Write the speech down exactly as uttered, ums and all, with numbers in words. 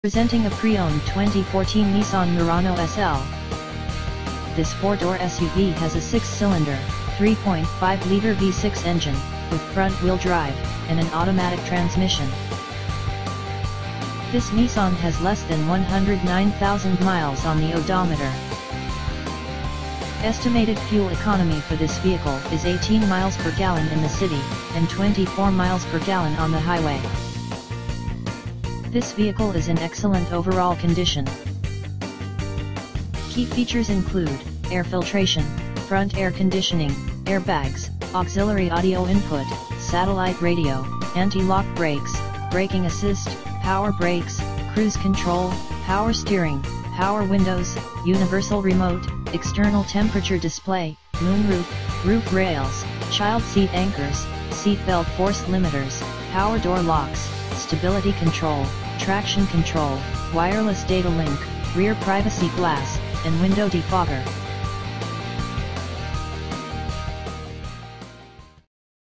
Presenting a pre-owned twenty fourteen Nissan Murano S L. This four-door S U V has a six-cylinder, three point five liter V six engine, with front-wheel drive, and an automatic transmission. This Nissan has less than one hundred nine thousand miles on the odometer. Estimated fuel economy for this vehicle is eighteen miles per gallon in the city, and twenty-four miles per gallon on the highway. This vehicle is in excellent overall condition. Key features include air filtration, front air conditioning, airbags, auxiliary audio input, satellite radio, anti-lock brakes, braking assist, power brakes, cruise control, power steering, power windows, universal remote, external temperature display, moonroof, roof rails, child seat anchors, seat belt force limiters, power door locks, stability control, traction control, wireless data link, rear privacy glass, and window defogger.